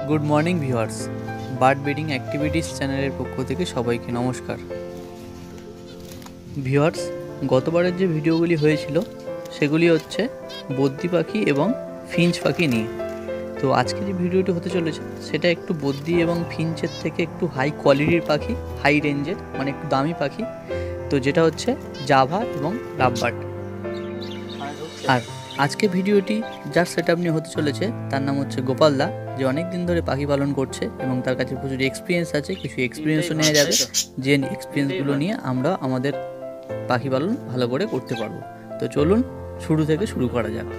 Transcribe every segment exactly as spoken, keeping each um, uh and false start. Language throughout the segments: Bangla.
Good morning viewers, bird breeding activities চ্যানেলের পক্ষ থেকে সবাইকে নমস্কার। ভিউয়ার্স, গতবারের যে ভিডিওগুলি হয়েছিল সেগুলি হচ্ছে বদ্রি পাখি এবং ফিঞ্চ পাখি নিয়ে। তো আজকে যে ভিডিওটি হতে চলেছে সেটা একটু বদ্রি এবং ফিঞ্চের থেকে একটু হাই কোয়ালিটির পাখি, হাই রেঞ্জের, মানে একটু দামি পাখি। তো যেটা হচ্ছে জাভা এবং লাভবার্ড। আর আজকে ভিডিওটি যার সেট আপ নিয়ে হতে চলেছে তার নাম হচ্ছে গোপাল দা, যে অনেক দিন ধরে পাখি পালন করছে এবং তার কাছে প্রচুর এক্সপিরিয়েন্স আছে। কিছু এক্সপিরিয়েন্সও নেওয়া যাবে, যে এক্সপিরিয়েন্সগুলো নিয়ে আমরা আমাদের পাখি পালন ভালো করে করতে পারবো। তো চলুন শুরু থেকে শুরু করা যাক।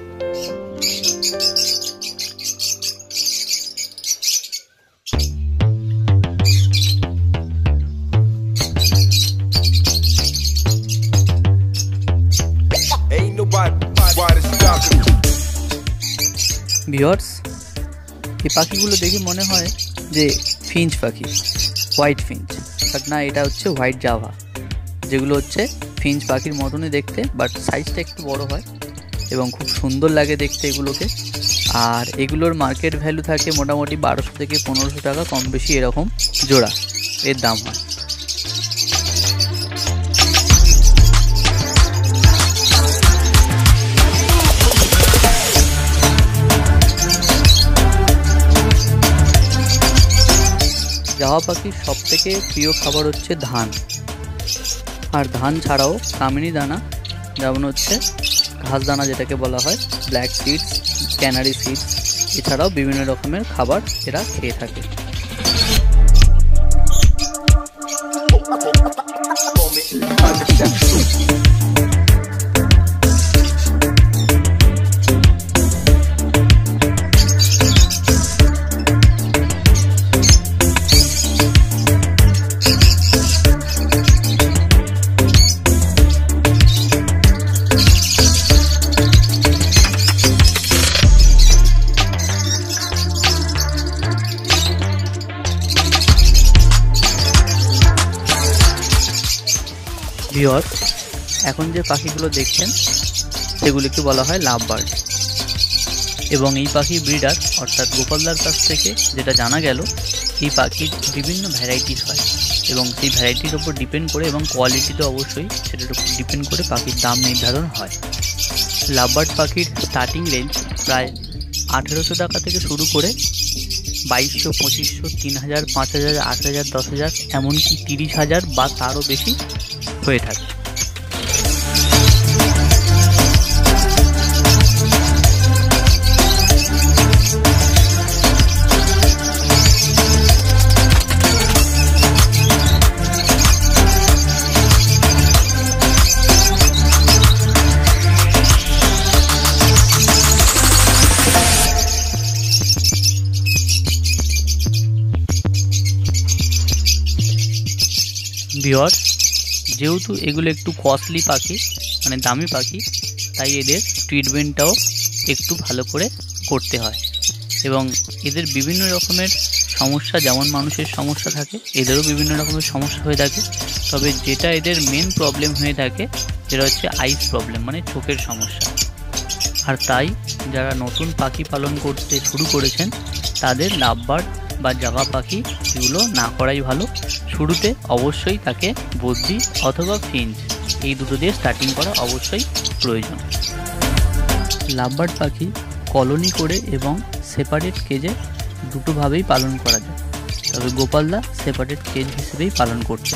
ভিউয়ার্স, এই পাখিগুলো দেখে মনে হয় যে ফিঞ্চ পাখি, হোয়াইট ফিঞ্চ, বাট না, এটা হচ্ছে হোয়াইট জাভা, যেগুলো হচ্ছে ফিঞ্চ পাখির মতনই দেখতে, বাট সাইজটা একটু বড় হয় এবং খুব সুন্দর লাগে দেখতে এগুলোকে। আর এগুলোর মার্কেট ভ্যালু থাকে মোটামুটি বারোশো থেকে পনেরোশো টাকা, কম বেশি এরকম জোড়া এর দাম হয়। জাভা পাখির সব থেকে প্রিয় খাবার হচ্ছে ধান। আর ধান ছাড়াও কামিনী দানা, যেমন হচ্ছে ঘাস দানা যেটাকে বলা হয়, ব্ল্যাক সিডস, ক্যানারি সিডস, এছাড়াও বিভিন্ন রকমের খাবার এরা খেয়ে থাকে। ভিউয়ার্স, এখন যে পাখিগুলো দেখছেন সেগুলিকে বলা হয় লাভবার্ড, এবং এই পাখির ব্রিডার অর্থাৎ গোপালদার কাছ থেকে যেটা জানা গেল, এই পাখির বিভিন্ন ভ্যারাইটিস হয় এবং সেই ভ্যারাইটির ওপর ডিপেন্ড করে এবং কোয়ালিটি তো অবশ্যই সেটার উপর ডিপেন্ড করে পাখির দাম নির্ধারণ হয়। লাভবার্ড পাখির স্টার্টিং রেঞ্জ প্রায় আঠেরোশো টাকা থেকে শুরু করে বাইশশো, পঁচিশশো, তিন হাজার, পাঁচ হাজার, আট হাজার, দশ হাজার, এমনকি তিরিশ হাজার বা তারও বেশি হয়ে থাকে। ভিউয়ার্স, যেহেতু এগুলো একটু কস্টলি পাখি, মানে দামি পাখি, তাই এদের ট্রিটমেন্টটাও একটু ভালো করে করতে হয় এবং এদের বিভিন্ন রকমের সমস্যা, যেমন মানুষের সমস্যা থাকে, এদেরও বিভিন্ন রকমের সমস্যা হয়ে থাকে। তবে যেটা এদের মেন প্রবলেম হয়ে থাকে যেটা হচ্ছে আইস প্রবলেম, মানে চোখের সমস্যা। আর তাই যারা নতুন পাখি পালন করতে শুরু করেছেন তাদের লাভবার্ড বা জাভা পাখি এগুলো না করাই ভালো। শুরুতে অবশ্যই তাকে বদ্রি অথবা ফিঞ্চ এই দুটো দিয়ে স্টার্টিং করা অবশ্যই প্রয়োজন। লাভবার্ড পাখি কলোনি করে এবং সেপারেট কেজে দুটোভাবেই পালন করা যায়, তবে গোপালদা সেপারেট কেজ হিসেবেই পালন করছে।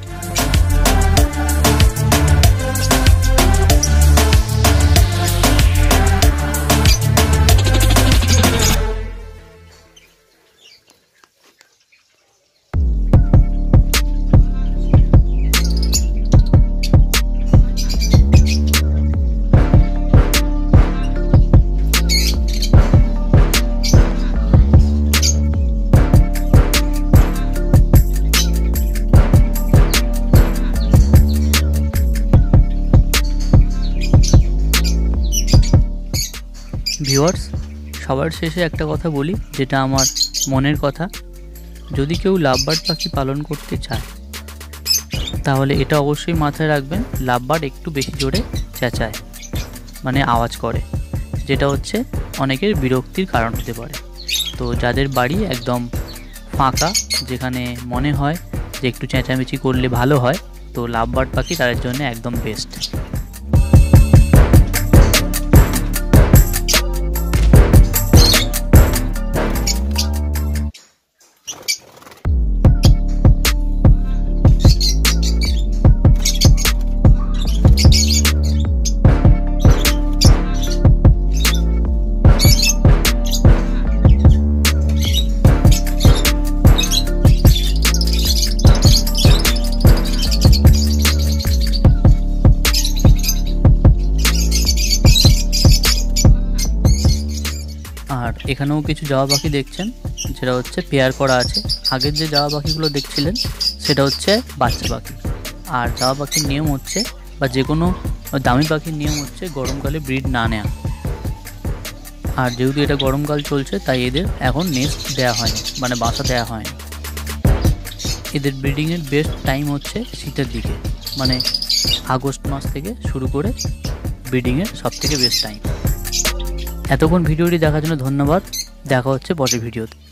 ভিউয়ার্স, সবার শেষে একটা কথা বলি, যেটা আমার মনের কথা। যদি কেউ লাভবার্ড পাখি পালন করতে চায় তাহলে এটা অবশ্যই মাথায় রাখবেন, লাভবার্ড একটু বেশি জোরে চেঁচায়, মানে আওয়াজ করে, যেটা হচ্ছে অনেকের বিরক্তির কারণ হতে পারে। তো যাদের বাড়ি একদম ফাঁকা, যেখানে মনে হয় যে একটু চেঁচামেচি করলে ভালো হয়, তো লাভ বার্ড পাখি তাদের জন্য একদম বেস্ট। আর এখানেও কিছু জাওয়া পাখি দেখছেন, যেটা হচ্ছে পেয়ার করা আছে। আগের যে জাওয়া পাখিগুলো দেখছিলেন সেটা হচ্ছে বাচ্চা পাখি। আর জাওয়া পাখির নিয়ম হচ্ছে, বা যে কোনো দামি পাখির নিয়ম হচ্ছে গরমকালে ব্রিড না নেওয়া। আর যেহেতু এটা গরমকাল চলছে, তাই এদের এখন নেস্ট দেওয়া হয়নি, মানে বাসা দেওয়া হয়নি। এদের ব্রিডিংয়ের বেস্ট টাইম হচ্ছে শীতের দিকে, মানে আগস্ট মাস থেকে শুরু করে ব্রিডিংয়ের সব থেকে বেস্ট টাইম। এতক্ষণ ভিডিওটি দেখার জন্য ধন্যবাদ। দেখা হচ্ছে পরের ভিডিওতে।